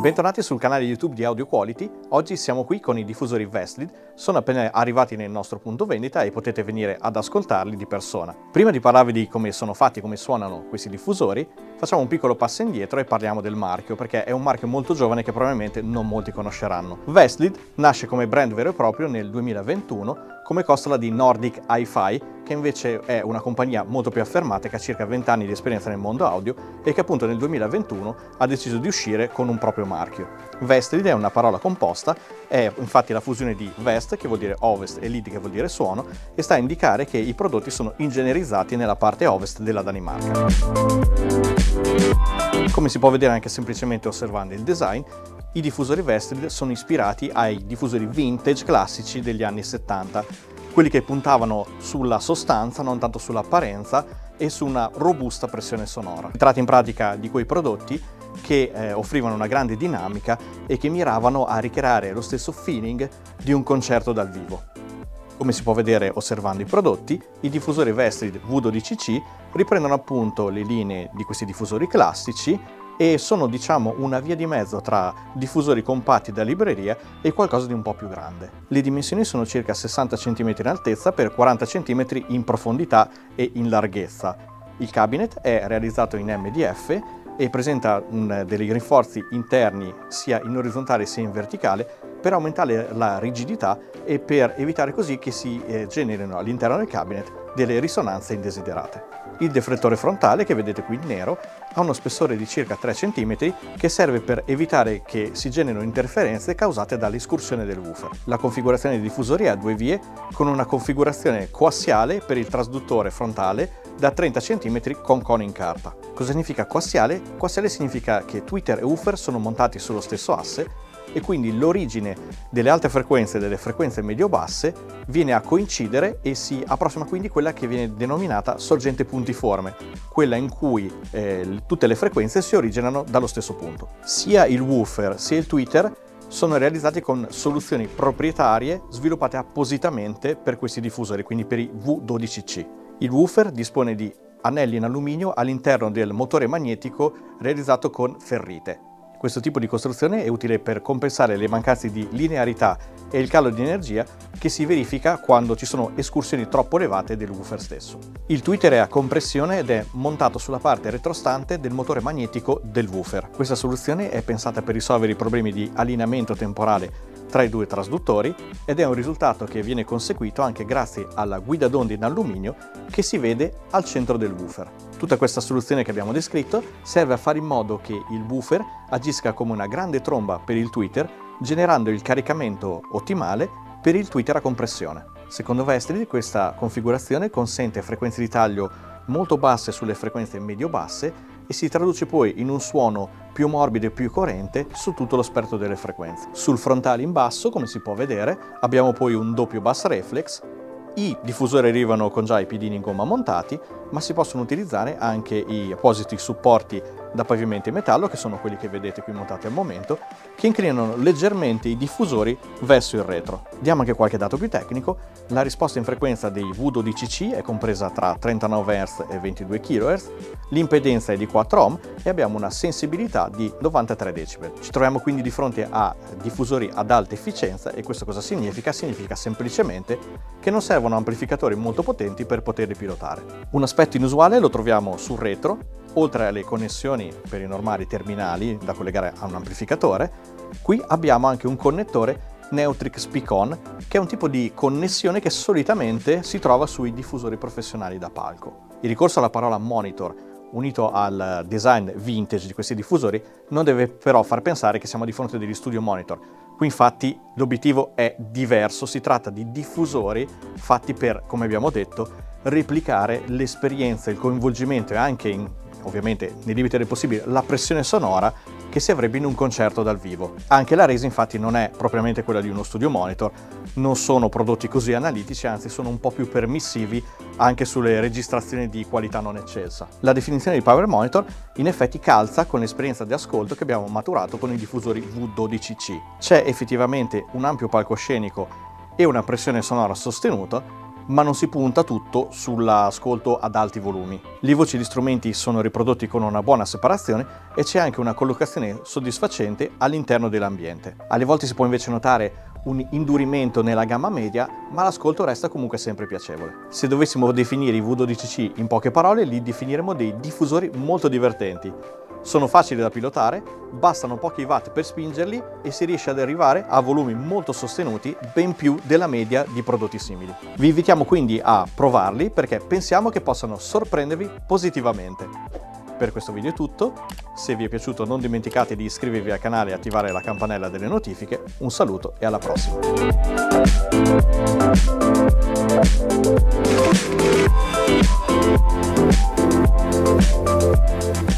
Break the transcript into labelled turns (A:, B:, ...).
A: Bentornati sul canale YouTube di Audio Quality. Oggi siamo qui con i diffusori Vestlid. Sono appena arrivati nel nostro punto vendita e potete venire ad ascoltarli di persona. Prima di parlarvi di come sono fatti e come suonano questi diffusori, facciamo un piccolo passo indietro e parliamo del marchio, perché è un marchio molto giovane che probabilmente non molti conosceranno. Vestlid nasce come brand vero e proprio nel 2021 come costola di Nordic Hi-Fi, che invece è una compagnia molto più affermata che ha circa 20 anni di esperienza nel mondo audio e che appunto nel 2021 ha deciso di uscire con un proprio marchio. Vestlid è una parola composta, è infatti la fusione di Vest, che vuol dire ovest, e Lid, che vuol dire suono, e sta a indicare che i prodotti sono ingegnerizzati nella parte ovest della Danimarca. Come si può vedere anche semplicemente osservando il design, i diffusori Vestlid sono ispirati ai diffusori vintage classici degli anni 70, quelli che puntavano sulla sostanza, non tanto sull'apparenza, e su una robusta pressione sonora. Si tratta in pratica di quei prodotti che offrivano una grande dinamica e che miravano a ricreare lo stesso feeling di un concerto dal vivo. Come si può vedere osservando i prodotti, i diffusori Vestlid V12C riprendono appunto le linee di questi diffusori classici e sono, diciamo, una via di mezzo tra diffusori compatti da libreria e qualcosa di un po' più grande. Le dimensioni sono circa 60 cm in altezza per 40 cm in profondità e in larghezza. Il cabinet è realizzato in MDF e presenta dei rinforzi interni sia in orizzontale sia in verticale per aumentare la rigidità e per evitare così che si generino all'interno del cabinet delle risonanze indesiderate. Il deflettore frontale, che vedete qui in nero, ha uno spessore di circa 3 cm che serve per evitare che si generino interferenze causate dall'escursione del woofer. La configurazione dei diffusori è a due vie con una configurazione coassiale per il trasduttore frontale da 30 cm con cono in carta. Cosa significa coassiale? Coassiale significa che tweeter e woofer sono montati sullo stesso asse e quindi l'origine delle alte frequenze e delle frequenze medio-basse viene a coincidere e si approssima quindi quella che viene denominata sorgente puntiforme, quella in cui tutte le frequenze si originano dallo stesso punto. Sia il woofer sia il tweeter sono realizzati con soluzioni proprietarie sviluppate appositamente per questi diffusori, quindi per i V12C. Il woofer dispone di anelli in alluminio all'interno del motore magnetico realizzato con ferrite. Questo tipo di costruzione è utile per compensare le mancanze di linearità e il calo di energia che si verifica quando ci sono escursioni troppo elevate del woofer stesso. Il tweeter è a compressione ed è montato sulla parte retrostante del motore magnetico del woofer. Questa soluzione è pensata per risolvere i problemi di allineamento temporale tra i due trasduttori ed è un risultato che viene conseguito anche grazie alla guida d'onde in alluminio che si vede al centro del woofer. Tutta questa soluzione che abbiamo descritto serve a fare in modo che il woofer agisca come una grande tromba per il tweeter, generando il caricamento ottimale per il tweeter a compressione. Secondo Vestlid questa configurazione consente frequenze di taglio molto basse sulle frequenze medio-basse e si traduce poi in un suono più morbido e più coerente su tutto lo spettro delle frequenze. Sul frontale in basso, come si può vedere, abbiamo poi un doppio bass reflex. I diffusori arrivano con già i piedini in gomma montati, ma si possono utilizzare anche i appositi supporti da pavimento in metallo, che sono quelli che vedete qui montati al momento, che inclinano leggermente i diffusori verso il retro. Diamo anche qualche dato più tecnico. La risposta in frequenza dei V12C è compresa tra 39 Hz e 22 kHz, l'impedenza è di 4 ohm e abbiamo una sensibilità di 93 dB. Ci troviamo quindi di fronte a diffusori ad alta efficienza e questo cosa significa? Significa semplicemente che non servono amplificatori molto potenti per poterli pilotare. Un aspetto inusuale lo troviamo sul retro. Oltre alle connessioni per i normali terminali da collegare a un amplificatore, qui abbiamo anche un connettore Neutrik Speak-On, che è un tipo di connessione che solitamente si trova sui diffusori professionali da palco. Il ricorso alla parola monitor, unito al design vintage di questi diffusori, non deve però far pensare che siamo di fronte a degli studio monitor. Qui infatti l'obiettivo è diverso, si tratta di diffusori fatti per, come abbiamo detto, replicare l'esperienza, il coinvolgimento e anche ovviamente nei limiti del possibile, la pressione sonora che si avrebbe in un concerto dal vivo. Anche la resa infatti non è propriamente quella di uno studio monitor, non sono prodotti così analitici, anzi sono un po' più permissivi anche sulle registrazioni di qualità non eccelsa. La definizione di power monitor in effetti calza con l'esperienza di ascolto che abbiamo maturato con i diffusori V12C. C'è effettivamente un ampio palcoscenico e una pressione sonora sostenuta ma non si punta tutto sull'ascolto ad alti volumi. Le voci di strumenti sono riprodotti con una buona separazione e c'è anche una collocazione soddisfacente all'interno dell'ambiente. Alle volte si può invece notare un indurimento nella gamma media, ma l'ascolto resta comunque sempre piacevole. Se dovessimo definire i V12C in poche parole, li definiremo dei diffusori molto divertenti. Sono facili da pilotare, bastano pochi watt per spingerli e si riesce ad arrivare a volumi molto sostenuti, ben più della media di prodotti simili. Vi invitiamo quindi a provarli perché pensiamo che possano sorprendervi positivamente. Per questo video è tutto, se vi è piaciuto non dimenticate di iscrivervi al canale e attivare la campanella delle notifiche. Un saluto e alla prossima!